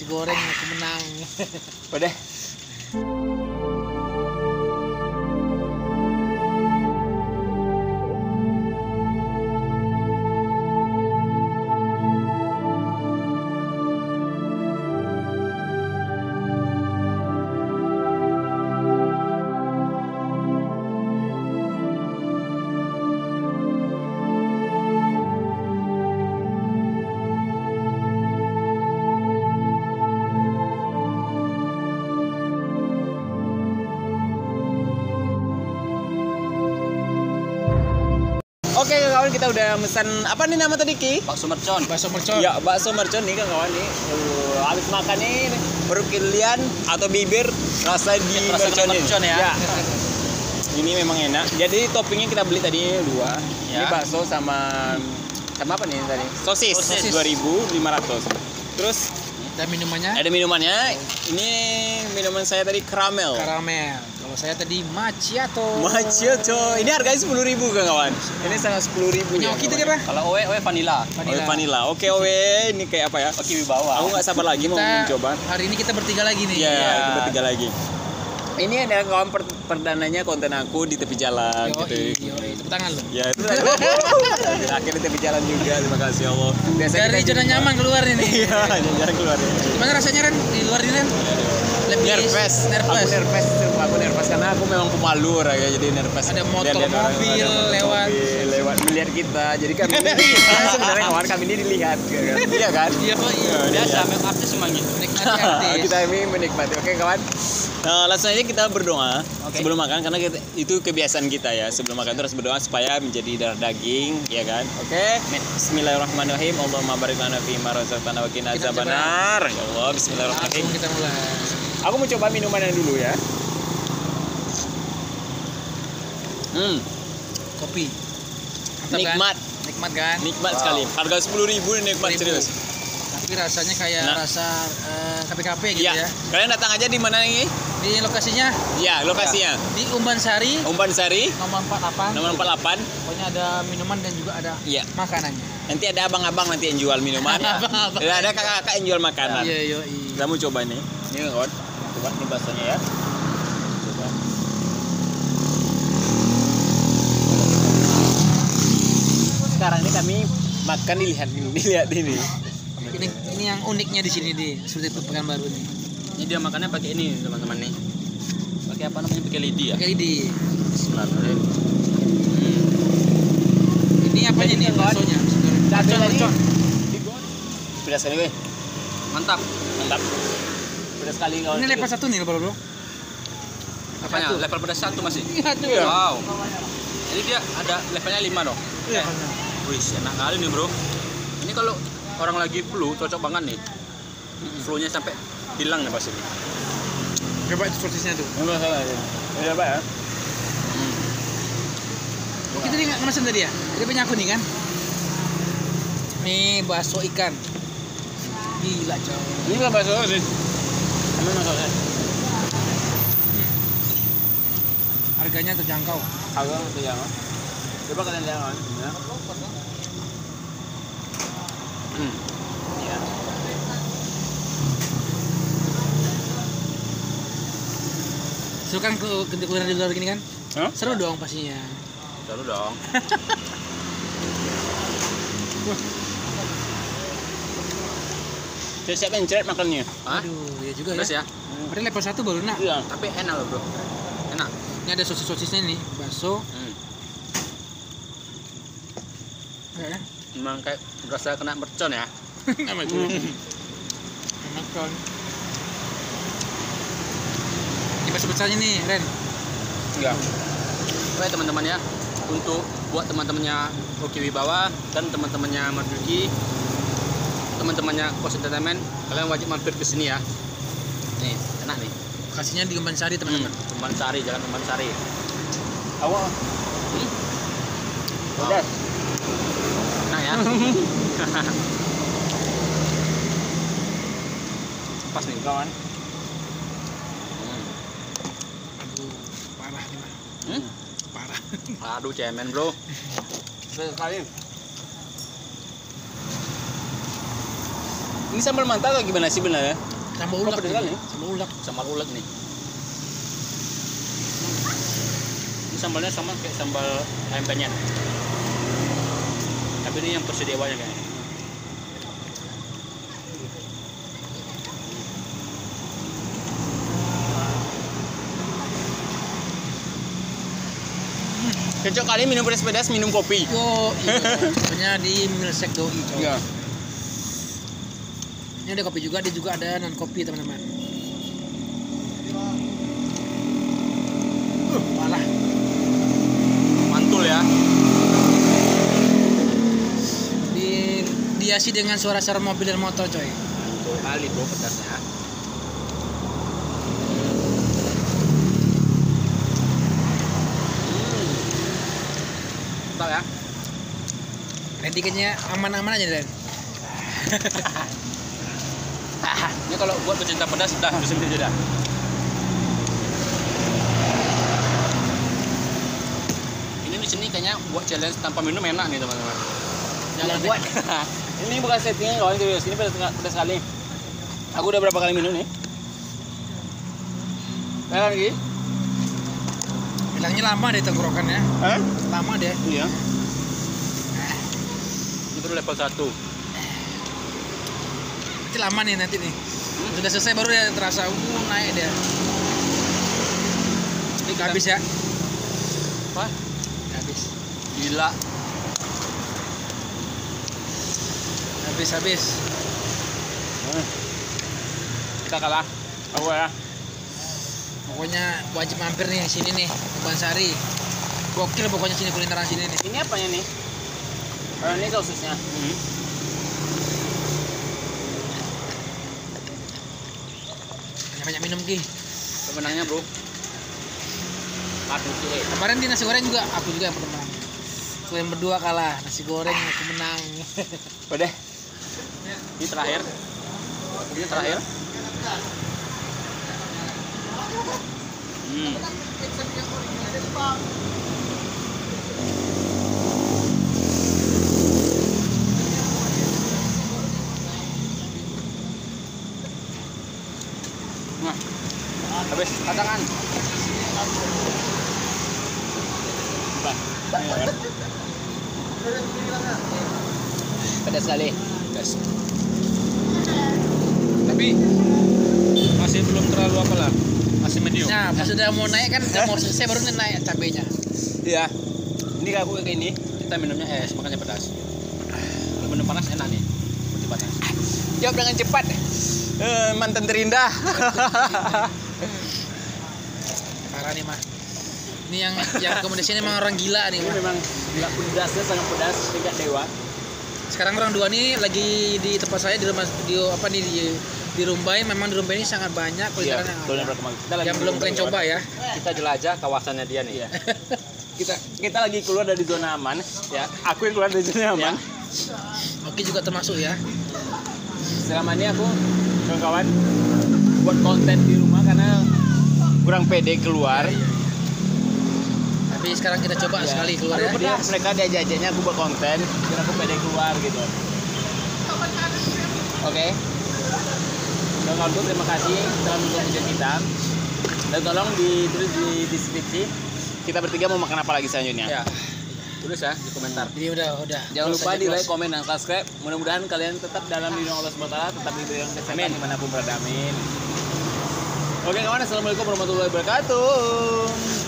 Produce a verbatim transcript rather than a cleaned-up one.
Goreng aku menang. Udah. Oke kawan, kita udah pesan apa nih nama tadi Ki? Bakso mercon. Bakso mercon. Ya, bakso mercon nih kawan nih. Uh, habis makan nih perut kalian atau bibir rasa di Rasa mercon, mercon ya. ya. Ini memang enak. Jadi toppingnya kita beli tadi dua. Ya. Ini bakso sama sama apa nih tadi? Sosis. Sosis. dua ribu lima ratus. Terus Dan minumannya ada minumannya. Ini minuman saya tadi karamel. karamel. Kalau saya tadi macchiato. Macchiato. Ini harganya sepuluh ribu kawan. Ini sangat sepuluh ribu Punya ya. Oki tadi kawan. apa? Kalau Owe, Owe vanilla. Owe vanilla. Oke Owe, ini kayak apa ya? Oke Wibawa. Aku nggak sabar lagi mau Kita mencoba. hari ini kita bertiga lagi nih. Ya, Iya. kita bertiga lagi. Ini adalah kawan per perdananya konten aku di tepi jalan Yoi, gitu. yoi, tepuk tangan lu. Ya itu tadi. Akhirnya di tepi jalan juga. Terima kasih Allah. Biasanya Dari kita zona jumpa- nyaman keluar ini. Iya, jarang keluar ya. Gimana rasanya Ren di luar ini Ren? Lebih Nervous. Aku nervous. nervous, sumpah aku nervous karena aku memang pemalu ya, jadi nervous. Ada motor, Lihat-lihat orang, mobil ada motor, lewat. mobil lewat melihat kita. Jadi kami ini sebenarnya kawan kami ini dilihat, kan? Iya kan? Iya, Pak. Iya. Biasa, make up semua gitu. Menikmati artis. Kita ini menikmati. Oke kawan. Nah, langsung aja kita berdoa Oke. sebelum makan karena kita, itu kebiasaan kita ya. Sebelum makan terus berdoa supaya menjadi darah daging, ya kan? Oke. Bismillahirrahmanirrahim. Allahumma barik lana fi ma razaqtana wa qina Kita coba. adzabannar. Ya Allah, bismillahirrahmanirrahim. Langsung kita mulai. Aku mau coba minuman yang dulu ya. Hmm, Kopi. Mantap, nikmat, Kan? Nikmat kan? nikmat Wow. sekali. Harga sepuluh ribu nikmat sepuluh ribu. serius. Tapi rasanya kayak Nah. rasa eh, kafe-kafe gitu Iya. ya. Kalian datang aja di mana ini? Di lokasinya Ya, lokasinya. di Umban Sari Umpan Sari, nomor empat puluh delapan. nomor empat puluh delapan. Pokoknya ada minuman dan juga ada Iya. makanannya. Nanti ada abang-abang nanti yang jual minuman. Abang-abang. Dan ada kakak-kakak yang jual makanan. Iya, iya. Kita mau coba nih. Ini kawan. Coba nih baksonya ya. Coba. Sekarang ini kami makan dilihat dilihat ini. Ini ini yang uniknya di sini di seperti itu Pekanbaru ini. Ini dia makannya pakai ini teman-teman nih. Pakai apa namanya? Pakai lidi ya. Pakai lidi. Bismillahirrahmanirrahim. Ini apanya Jadi nih kan, kawan, baksonya? Cabai tadi. Mercon. Pedas sekali weh. Mantap. Mantap. Pedas sekali kawan. Ini level satu nih bro bro. Apanya? Satu. Level pedas satu masih. Iya tuh. Iya. Wow. Jadi dia ada levelnya lima dong. Iya. Wih, enak kali nih bro. Ini kalau orang lagi flu cocok banget nih. Flu-nya sampai hilang nih pas ini. Coba itu sosisnya tuh. Enggak salah ya. Ini apa ya? Oh, kita tadi nggak ngemasan tadi ya? Dia punya aku nih kan? Nih bakso ikan. Gila coy. Ini enggak bakso sih. Ini masalahnya. Harganya terjangkau. Agak nanti ya. Coba kalian lihat kawan. Ya. Hmm. Ya. Seru kan ke ke kuliner di luar gini kan? Hah? Seru dong pastinya. Seru dong. Saya siap mencret makannya. Hah? Aduh, ya juga Pedas ya. ya. Padahal level satu baru nak. Iya. Tapi enak loh bro. Enak. Ini ada sosis-sosisnya nih, bakso. Hmm. Ya, Memang kayak berasa kena mercon ya. Nama itu. Enak kan. Ini bakso besarnya nih, Ren. Enggak. Oke teman-teman ya, untuk buat teman-temannya Oki Wibawa dan teman-temannya Marduki, teman-temannya Kos Entertainment, kalian wajib mampir ke sini ya. Nih, enak nih. Lokasinya di Umban Sari teman-teman. Hmm, Umban Sari, Jalan Umban Sari. Awal. Hmm? Wow. Pedas. Enak ya. Pas nih kawan. Hmm. Aduh, parah nih, Mas. Hmm? Parah. Aduh cemen bro. Pedas sekali. Ini sambal mantap atau gimana sih benar ya? Sambal Kok ulek pedes nih. kali? Sambal ulek. Sambal ulek nih. Ini sambalnya sama kayak sambal ayam penyet. Tapi ini yang versi dewanya kayaknya. Cocok kali minum pedas-pedas, minum kopi. Yo, iya. Pokoknya di Milsek Doi. coy. Iya. Ini ada kopi juga, dia juga ada non kopi teman-teman. Uh, malah Mantul ya. di dihiasi dengan suara-suara mobil dan motor coy. Mantul kali bro pedasnya. Ya. Nanti kayaknya aman-aman aja Dan. Ini kalau buat pecinta pedas dah di sini aja dah. Ini di sini kayaknya buat challenge tanpa minum enak nih teman-teman. Jangan buat. Ini bukan settingan kawan, serius. Ini pedas, pedas sekali. Aku udah berapa kali minum nih? Kayak lagi? Bilangnya lama deh tenggorokannya. Hah? Lama deh. Iya. Ini baru level satu. Nanti lama nih nanti nih. Sudah selesai baru dia terasa uh, naik dia. Ini kita- Habis ya. Apa? Habis. Gila. Habis habis. Hmm. Kita kalah. Aku ya. Pokoknya wajib mampir nih sini nih, Bansari. Gokil pokoknya sini kulineran sini nih. Ini apanya nih? Oh, ini sausnya. Hmm. Banyak minum Ki. Pemenangnya bro. Aduh sih. Kemarin di nasi goreng juga aku juga yang menang. Kalian berdua kalah, nasi goreng aku menang. Udah. Ini terakhir. Ini terakhir. Hmm. Nah, habis katakan. Pedas sekali. Pedas. Tapi masih belum terlalu apa lah. Masih medium. Nah, pas sudah mau naik kan, udah mau selesai baru naik cabenya. Iya. Ini kayak aku kayak ini. Kita minumnya es, makanya pedas. Kalau minum panas enak nih. Seperti panas. Jawab dengan cepat. Eh, mantan terindah. Parah nih mah. Ini yang yang rekomendasi ini memang orang gila nih Ini mah. memang gila pedasnya sangat pedas, tingkat dewa. Sekarang orang dua nih lagi di tempat saya di rumah studio apa nih di di Rumbai. Memang di Rumbai ini sangat banyak kulineran yang Kuliner ada. berkembang. Kita lagi Yang belum kalian coba ya. Kita jelajah kawasannya dia nih. Iya. Kita kita lagi keluar dari zona aman. Ya, aku yang keluar dari zona aman. Oke juga termasuk ya. Selama ini aku kawan-kawan buat konten di rumah karena kurang pede keluar. Tapi sekarang kita coba Ya. sekali keluar ya. Dia, mereka diajajannya aku buat konten, biar aku pede keluar gitu. Oke. Kawan-kawanku terima kasih telah menonton video kita. Dan tolong ditulis di deskripsi kita bertiga mau makan apa lagi selanjutnya. Ya. Tulis ya di komentar. Jadi udah udah. Jangan Close lupa aja, di like, close. komen, dan subscribe. Mudah-mudahan kalian tetap dalam lindungan Allah subhanahu wa taala, tetap diberi kesehatan dimanapun berada. Amin. Oke kawan, assalamualaikum warahmatullahi wabarakatuh.